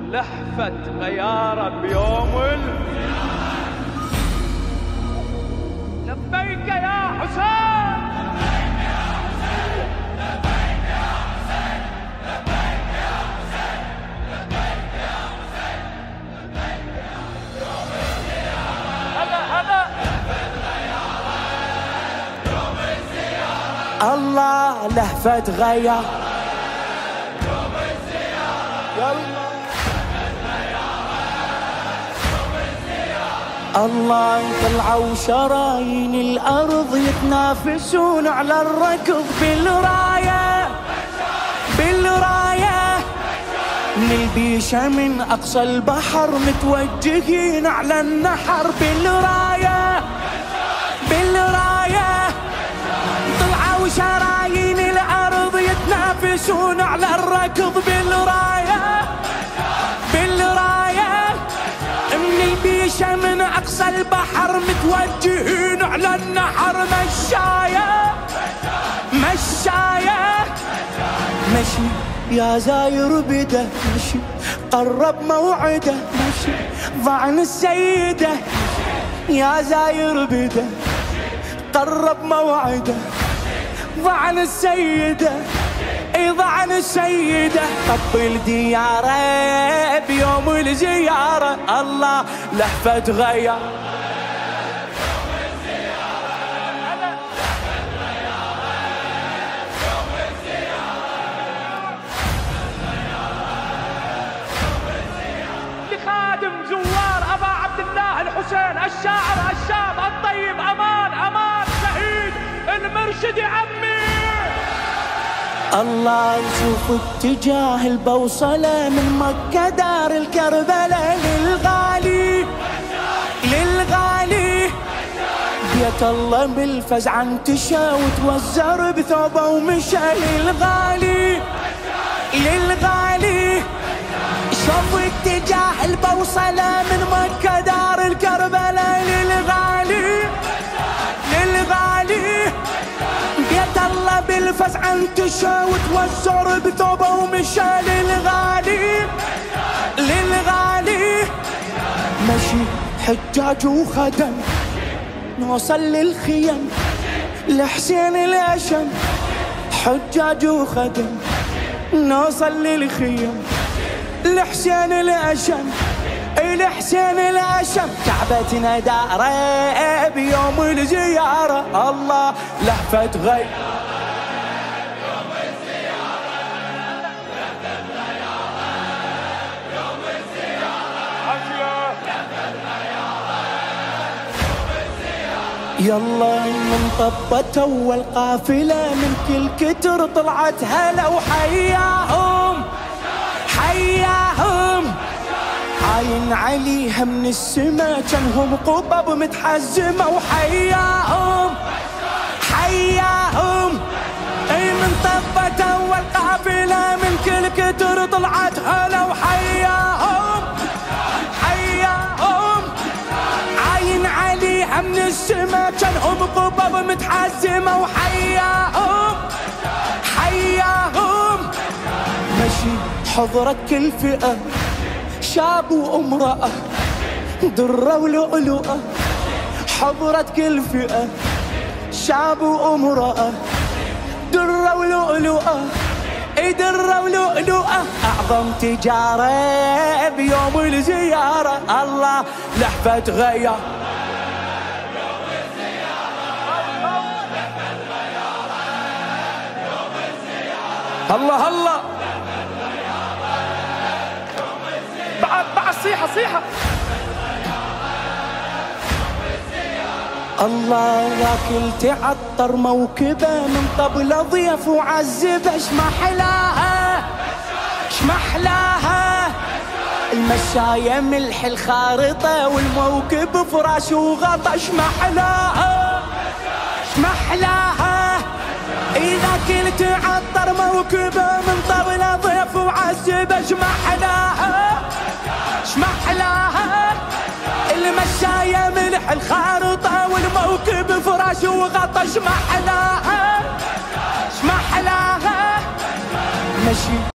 لحفت غيارة بيوم لبيك يا حسين، لبيك يا حسين، لبيك يا حسين، لبيك يا حسين، لبيك يا حسين، لبيك يا يوم الزيارة. هذا لهفت غيارة يوم الزيارة. الله لهفت غيارة يوم الزيارة. يلا الله طلعوا شرايين الأرض يتنافسون على الركض بالراية، بالراية من البيشة من أقصى البحر متوجهين على النحر بالراية، بالراية طلعوا شرايين الأرض يتنافسون على الركض بالراية، بالراية من البيشة من أقصى البحر متوجهين على النحر مشاية، مشاية مشي يا زاير بده مشي قرب موعده مشي ضعن السيدة يا زاير بده قرب موعده ضعن السيدة ضعن السيدة طبل دياره بيوم الزيارة. الله لهفت غيارة يوم الزيارة. لهفت غيارة يوم الزيارة. لخادم زوار أبا عبد الله الحسين الشاعر الشاب الطيب أمان، أمان سعيد المرشد عمي. الله يشوف اتجاه البوصلة من مكة دار الكربلاء للغالي، للغالي بيت الله بالفزع انتشى وتوزر بثوبه ومشى للغالي، للغالي شوف اتجاه البوصلة من مكة دار الكربلاء للغالي، للغالي بيت الله بالفزع انتشى وتوزر بثوبه ومشى للغالي، للغالي مشي حجاج وخدم نوصل للخيم لحسين الأشم، حجاج وخدم نوصل للخيم لحسين الأشم، لحسين الأشم كعبتنا داره بيوم الزيارة. الله لهفت غيارة يوم الزيارة. لهفت غيارة يوم الزيارة. لهفت غيارة يوم الزيارة. يلا من طبت أول قافلة من كل كتر طلعت هلا وحياهم، حياهم عاين عليها من السما جنهم قبب متحزمة وحياهم، حياهم اي من طبت أول قافلة من كل كتر طلعت هلا وحياهم، حياهم عاين عليها من السما جنهم قبب متحزمة وحياهم، حياهم مشي حضرت كل فئة شاب وامرأة درة ولؤلؤة، حضرت كل فئة شاب وامرأة درة ولؤلؤة، درة ولؤلؤة أعظم تجارة بيوم الزيارة. الله لهفت غيارة يوم الزيارة. لهفت غيارة يوم الزيارة. الله الله بعد صيحة صيحة. الله ياكل تعطر موكبه من طبل ضيف وعزبه شمحلاها، شمحلاها المشاية ملح الخارطة والموكب فراش وغطا شمحلاها، شمحلاها إذا كل تعطر موكبه من طبل ضيف وعزبه شمحلاها، شمحلاها المشاية ملح الخارطة والموكب فراش وغطا شمحلاها، شمحلاها مشي